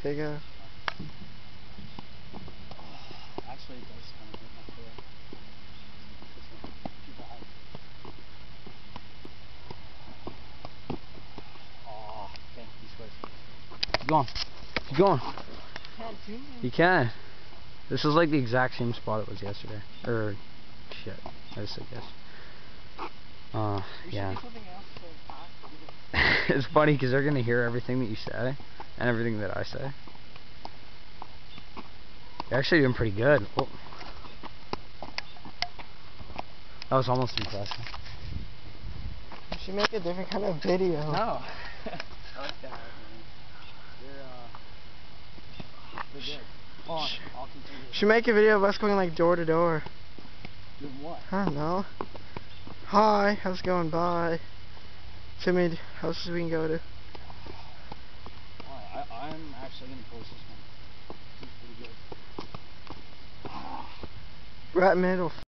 Okay, go. Actually, it does kind of hurt my tail. This one, too bad. Oh, okay, you switch. Keep going. Keep going. Can't do it. You can. This is like the exact same spot it was yesterday. Or, shit. I just said yes. Yeah. We should do something else so fast. It's funny because they're going to hear everything that you say and everything that I say. You're actually doing pretty good. Oh. That was almost impressive. You should make a different kind of video. No. I like that, man. You're good. Hold on, I'll continue. You should make a video of us going like door to door. Doing what? I don't know. Hi, how's it going? Bye. Too many houses we can go to. I'm actually going to post this one. Seems pretty good. We're at middle.